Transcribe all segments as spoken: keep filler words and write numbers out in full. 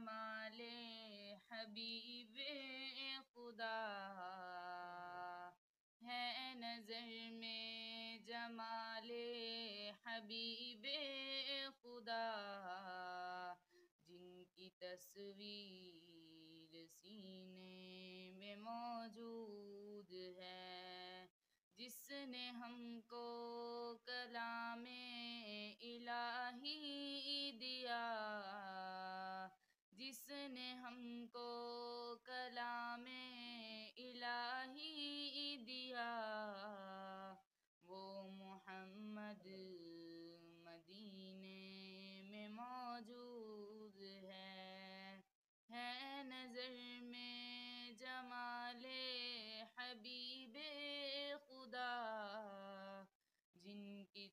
جمال حبیب خدا ہے نظر میں جمال حبیب خدا جن کی تصویر سینے میں موجود ہے، جس نے ہم کو کلام الہی دیا، جس نے ہم کو کلام الہی دیا، وہ محمد مدینے میں موجود ہے ہے نظر میں جمال حبیب خدا جن کی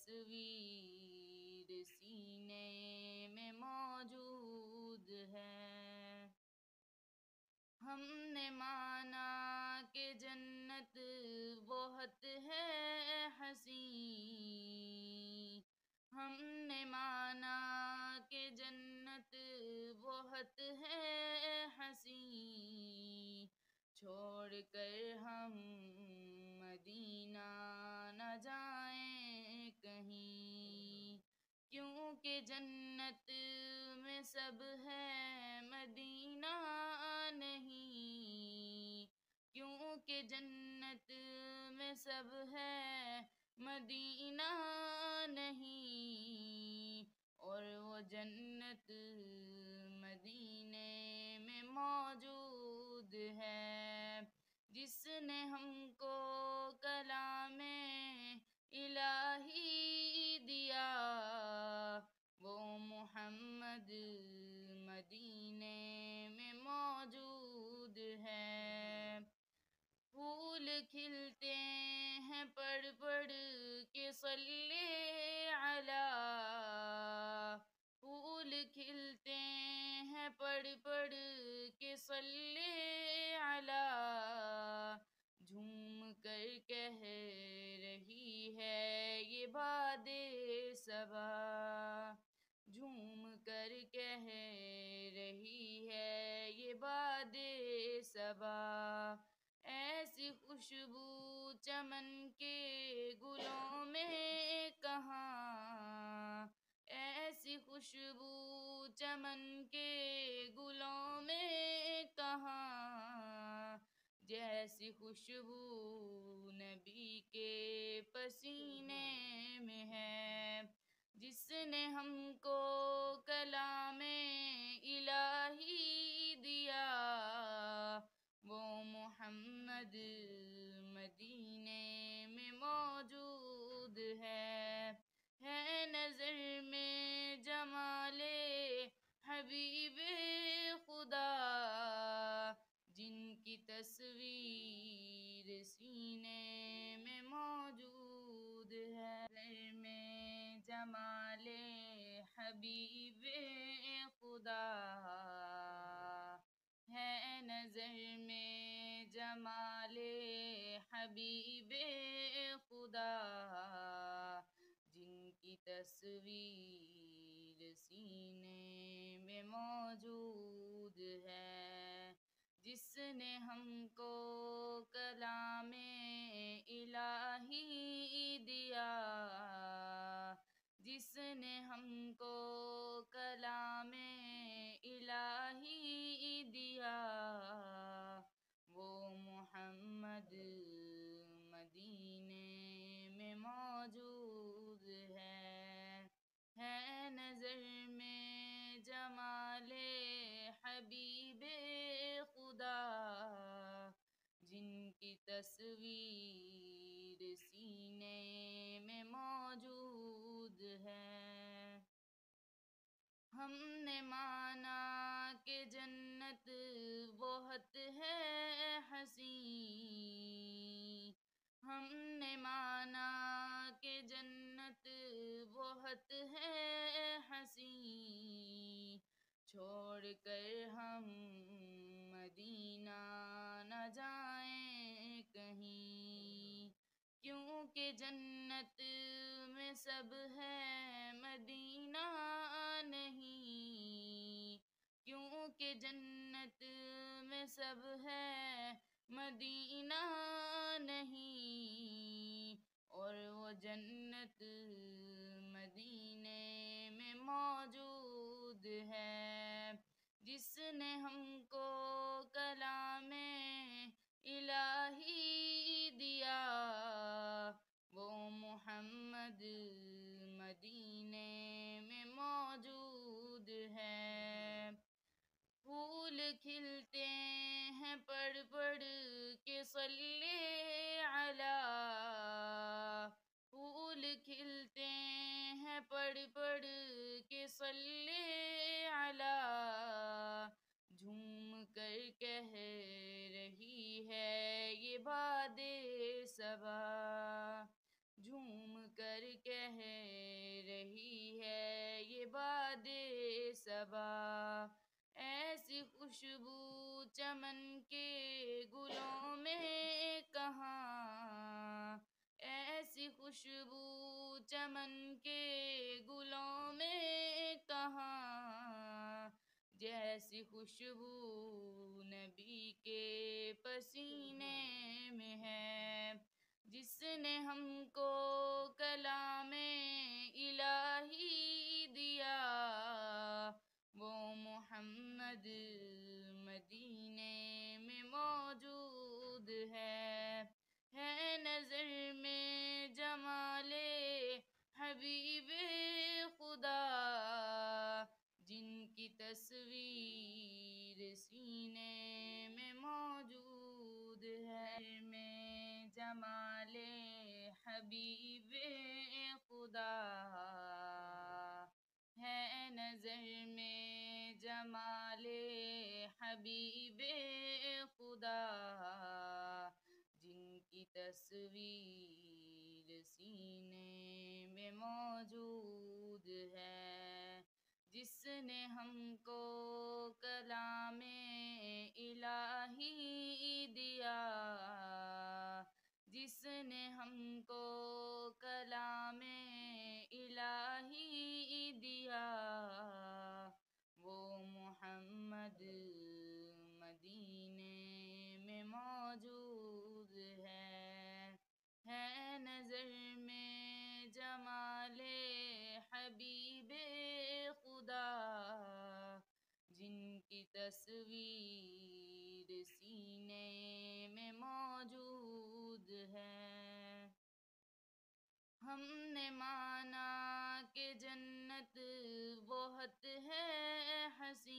تصویر سینے میں موجود ہے۔ ہم نے مانا کہ جنت بہت ہے حسین، ہم نے مانا کہ جنت بہت ہے حسین، چھوڑ کر ہم مدینہ نہ جائیں کہیں، کیونکہ جنت میں سب ہے مدینہ نہیں، کیونکہ جنت میں سب ہے مدینہ نہیں، اور وہ جنت مدینے میں موجود ہے، جس نے ہم کو کلام الہی دیا، وہ محمد مدینے میں موجود ہے۔ پھول کھلتے ہیں پڑھ پڑھ کے صلی علی، پھول کھلتے ہیں پڑھ پڑھ کے صلی علی، جھوم کر کہہ رہی ہے یہ باد صبا، جھوم کر کہہ رہی ہے یہ باد صبا، ایسی خوشبو چمن کے گلوں میں کہاں، ایسی خوشبو چمن کے گلوں میں کہاں، جیسی خوشبو نبی کے پسینے میں ہے، جس نے ہم کو کلام الہی دیا، وہ محمد مدینے میں موجود ہے ہے نظر میں جمال حبیب خدا جن کی تصویر سینے میں موجود ہے، نظر میں جمال حبیب خدا ہے نظر میں جمال حبیب خدا جن کی تصویر سینے میں موجود ہے، جس نے ہم کو کلام الہی دیا، جس نے ہم کو کلام الہی دیا، وہ محمد مدینے میں موجود ہے ہے نظر میں جمال حبیب خدا جن کی تصویر سینے میں موجود ہے۔ ہم نے مانا کہ جنت بہت ہے حسین، ہم نے مانا کہ جنت بہت ہے حسین، چھوڑ کر ہم مدینہ نہ جائیں کہیں، کیونکہ جنت میں سب ہے مدینہ نہیں، کیوں کہ جنت میں سب ہے مدینہ نہیں، اور وہ جنت مدینے میں موجود ہے۔ جس نے ہم کو کلام الہی دیا، وہ محمد مدینے میں موجود ہے۔ پھول کھلتے ہیں پڑھ پڑھ کے صلی علی، پھول کھلتے ہیں پڑھ پڑھ کے صلی علی، جھوم کر کہہ رہی ہے یہ باد صبا، جھوم کر کہہ رہی ہے یہ باد صبا۔ ایسی خوشبو چمن کے گلوں میں کہاں، ایسی خوشبو چمن کے گلوں میں کہاں، جیسی خوشبو نبی کے پسینے میں ہے۔ جس نے ہم کو کلام الہی دیا، وہ محمد مدینے میں موجود ہے۔ ہے نظر میں جمال حبیب خدا، جن کی تصویر سینے میں موجود ہے۔ میں جمال حبیب خدا، ہے نظر میں جمال حبیب خدا، جن کی تصویر سینے میں موجود ہے۔ جس نے ہم کو کلام الہی دیا، جس نے ہم کو کلام الہی دیا، وہ محمد مدینے میں موجود ہے۔ ہے نظر میں جمال حبیب خدا، جن کی تصویر سینے میں موجود ہے۔ ہم نے مانا کہ جنت بہت ہے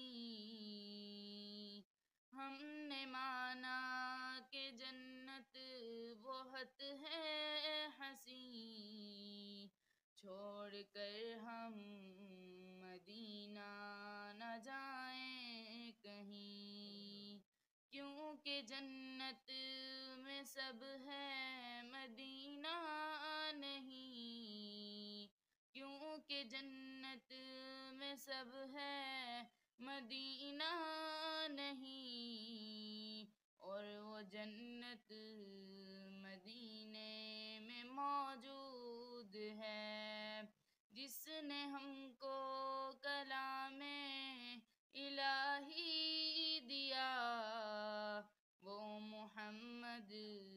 حسین، ہم نے مانا کہ جنت بہت ہے حسین، چھوڑ کر ہم مدینہ نہ جائیں کہیں، کیونکہ جنت میں سب ہے مدینہ نہیں، کیونکہ جنت میں سب ہے مدینہ نہیں، اور وہ جنت مدینے میں موجود ہے۔ جس نے ہم کو کلام الہی دیا، وہ محمد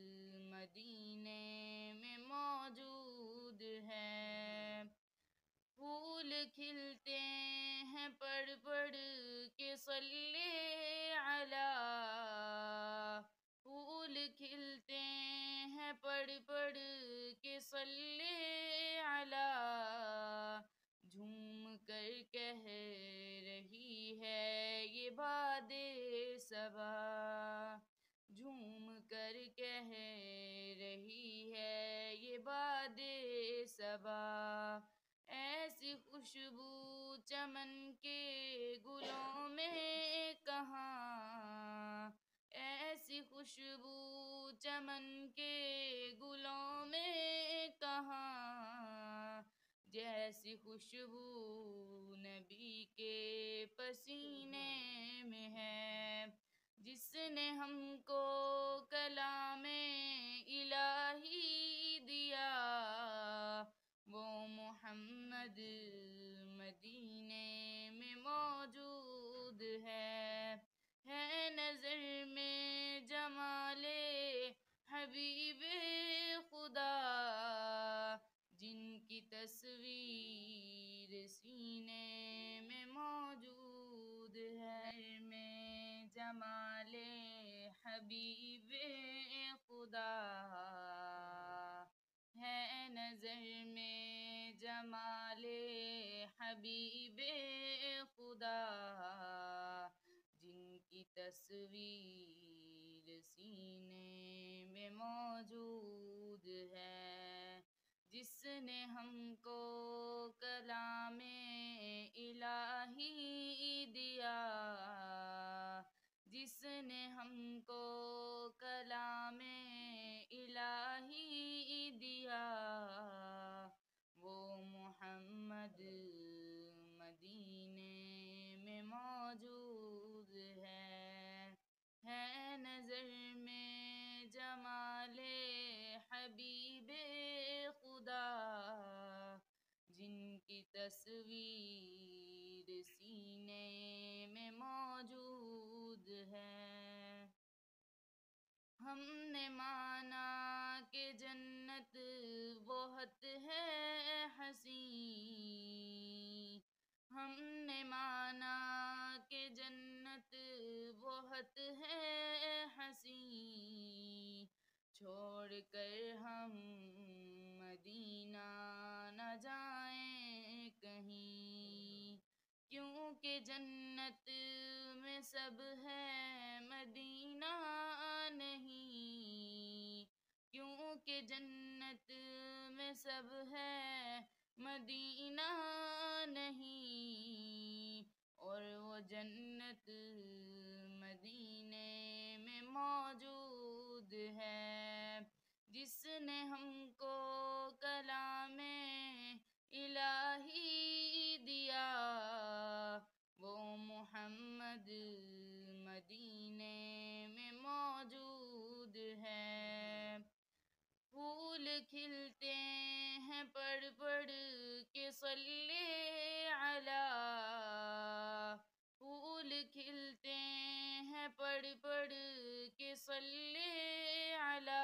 مدینے میں موجود ہے۔ پھول کھلتے ہیں پڑھ پڑھ کے صلی علی، پھول کھلتے ہیں پڑھ پڑھ کے صلی علی، جھوم کر کہہ رہی ہے یہ باد صبا، جھوم کر کہہ رہی ہے یہ باد صبا۔ ایسی خوشبو چمن کے گلوں میں کہاں، ایسی خوشبو چمن کے گلوں میں کہاں، جیسی خوشبو نبی کے پسینے میں ہے۔ جس نے ہم کو کلام الہی دیا، وہ محمد مدینے میں موجود ہے۔ حبیب خدا ہے نظر میں جمال حبیب خدا جن کی تصویر سینے میں موجود ہے، جس نے ہم کو کلام الہی دیا، جس نے ہم کو کلام الہی دیا، وہ محمد مدینے میں موجود ہے ہے نظر میں جمال حبیب خدا جن کی تصویر سینے میں موجود ہے۔ ہم نے مانا کہ جنت بہت ہے حسین، ہم نے مانا کہ جنت بہت ہے حسین، چھوڑ کر ہم مدینہ نہ جائیں کہیں، کیونکہ جنت میں سب ہے مدینہ نہیں، کیونکہ جنت میں سب ہے مدینہ نہیں، اور وہ جنت مدینے میں موجود ہے، جس نے ہم کو کلام الہی دیا، وہ محمد مدینے میں موجود ہے۔ پھول کھلتے ہیں پڑھ پڑھ کے صلی علی، پھول کھلتے ہیں پڑھ پڑھ کے صلی علی،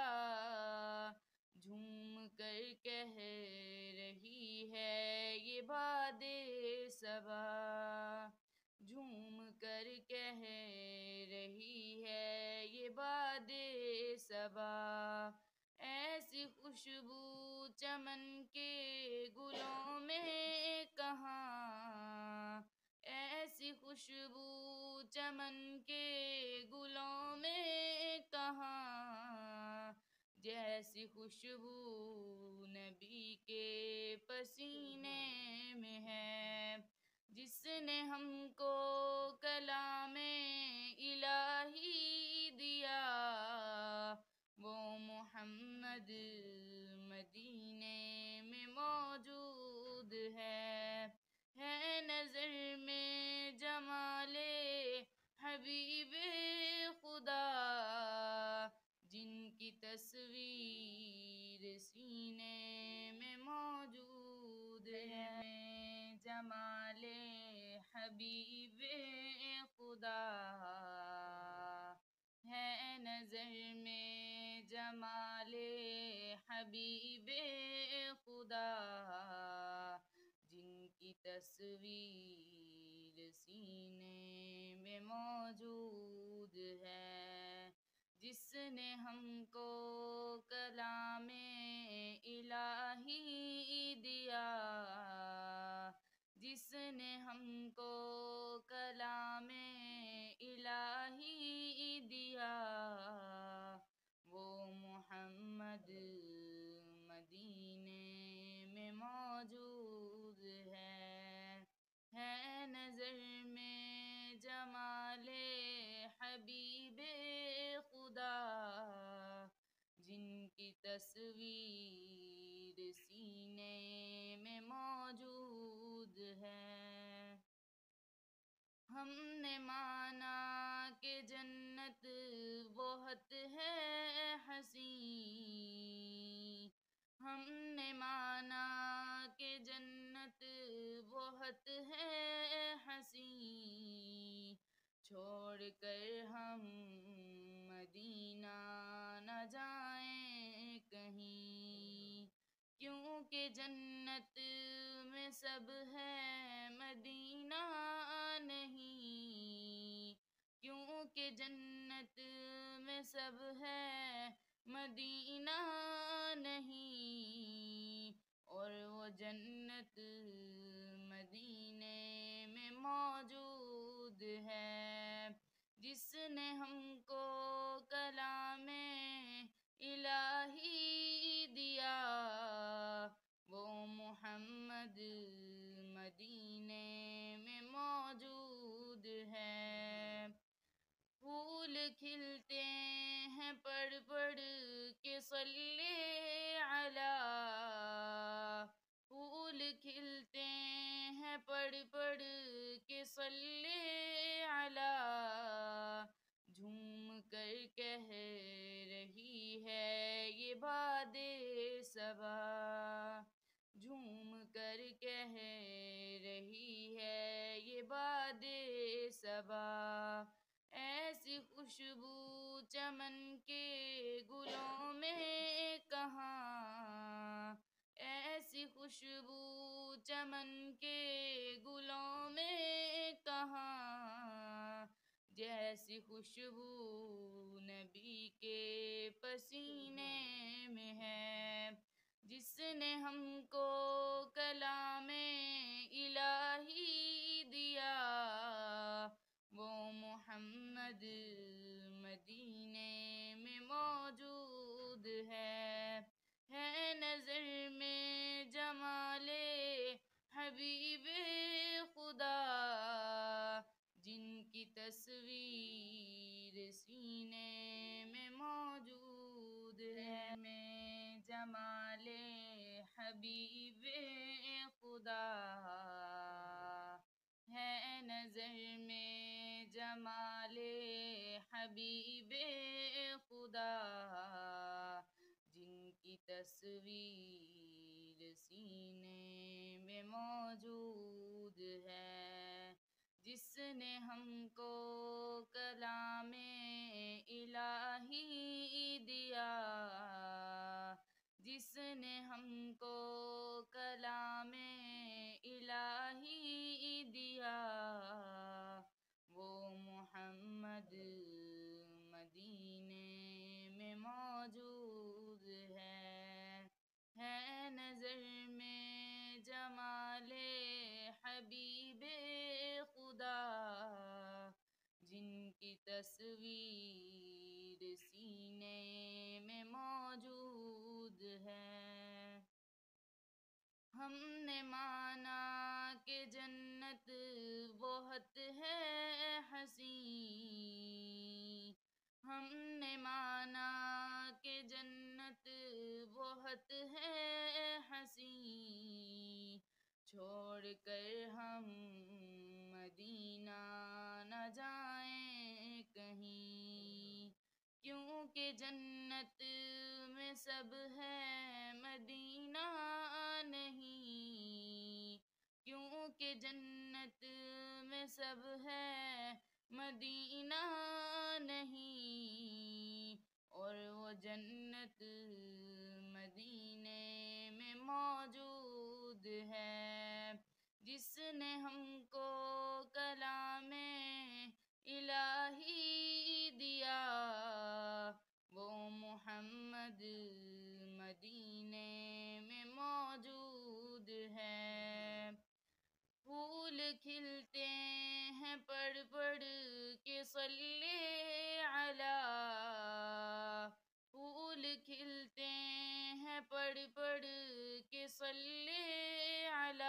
جھوم کر کہہ رہی ہے یہ باد صبا، جھوم کر کہہ رہی ہے یہ باد صبا، ایسی خوشبو چمن کے گلوں میں کہاں، ایسی خوشبو چمن کے گلوں میں کہاں، جیسی خوشبو نبی کے پسینے میں ہے، جس نے ہم کو کلام الہی دیا، وہ محمد مدینے میں موجود ہے ہے نظر میں جمال حبیب خدا جن کی تصویر سینے میں موجود ہے، جمال حبیب خدا ہے نظر میں جمال حبیب خدا جن کی تصویر سینے میں موجود ہے، جس نے ہم کو کلام الہی دیا، جس نے ہم کو کلام الہی دیا، وہ محمد مدینے میں موجود ہے ہے نظر میں جمال حبیب خدا جن کی تصویر سینے میں موجود ہے۔ ہم نے مانا کہ جنت بہت ہے حسین، ہم نے مانا کہ جنت بہت ہے حسین، چھوڑ کر ہم مدینہ نہ جائیں کہیں، کیونکہ جنت میں سب ہے مدینہ نہیں، کیونکہ جنت میں میں سب ہے مدینہ نہیں، اور وہ جنت مدینے میں موجود ہے، جس نے ہم کو کلام الہی دیا، وہ محمد مدینے میں موجود ہے۔ پھول کھلتے ہیں پڑھ پڑھ کے صلی علی، پھول کھلتے ہیں پڑھ پڑھ کے صلی علی، جھوم کر کہہ رہی ہے یہ باد صبا، جھوم کر کہہ رہی ہے یہ باد صبا، ایسی خوشبو چمن کے گلوں میں کہاں، ایسی خوشبو چمن کے گلوں میں کہاں، جیسی خوشبو نبی کے پسینے میں ہے، جس نے ہم کو کلام الہی دیا، وہ محمد مدینے میں موجود ہے۔ ہے نظر میں جمال حبیب خدا، جن کی تصویر سینے میں موجود ہے، میں جمال حبیب خدا، ہے نظر میں جمال حبیب خدا، جن کی تصویر سینے میں موجود ہے، جس نے ہم کو کلام الہی دیا، جس نے ہم کو کلام الہی دیا، وہ محمد مدینے میں موجود ہے۔ ہے نظر میں جمال حبیب خدا، جن کی تصویر سینے میں موجود ہے۔ ہم نے مانا کہ جنت بہت ہے حسین، ہم نے مانا کہ جنت بہت ہے حسین، چھوڑ کر ہم مدینہ نہ جائیں کہیں، کیونکہ جنت میں سب ہے مدینہ نہیں، کیونکہ جنت میں سب ہے مدینہ نہیں، اور وہ جنت مدینے میں موجود ہے، جس نے ہم کو کلام الہی دیا، وہ محمد مدینے میں موجود ہے۔ پھول کھلتے ہیں پڑھ پڑھ کے صلی علی، پھول کھلتے ہیں پڑھ پڑھ کے صلی علی،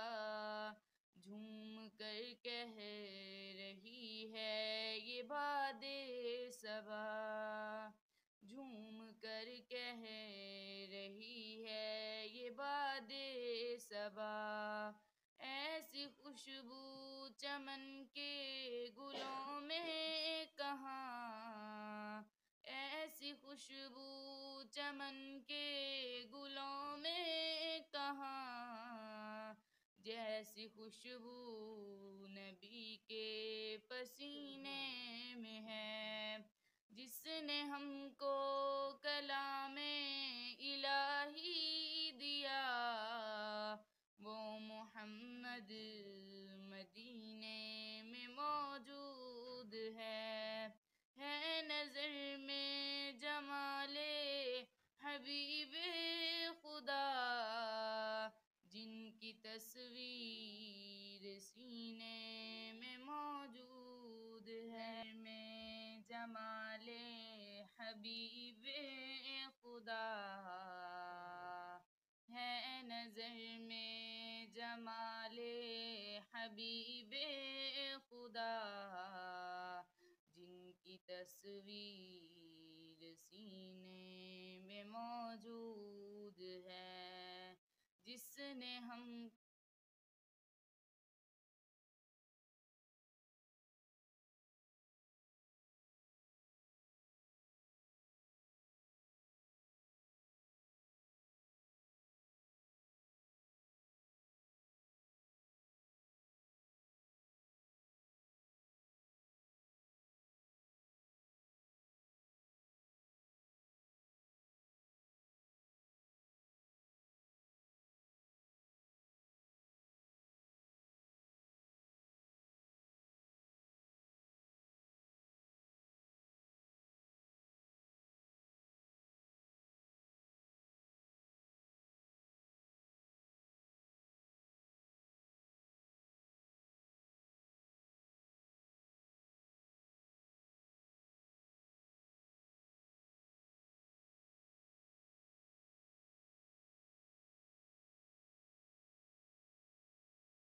جھوم کر کہہ رہی ہے یہ باد صبا، جھوم کر کہہ رہی ہے یہ باد صبا، ایسی خوشبو چمن کے گلوں میں کہاں، ایسی خوشبو چمن کے گلوں میں کہاں، جیسی خوشبو نبی کے پسینے میں ہے، جس نے ہم کو کلام الہی دیا، وہ محمد مدینے میں موجود ہے۔ ہے نظر میں جمال حبیب خدا، جن کی تصویر سینے میں موجود ہے، میں جمال حبیب خدا ہے، نظر میں جمال حبیب خدا، جن کی تصویر سینے میں موجود ہے، جس نے ہم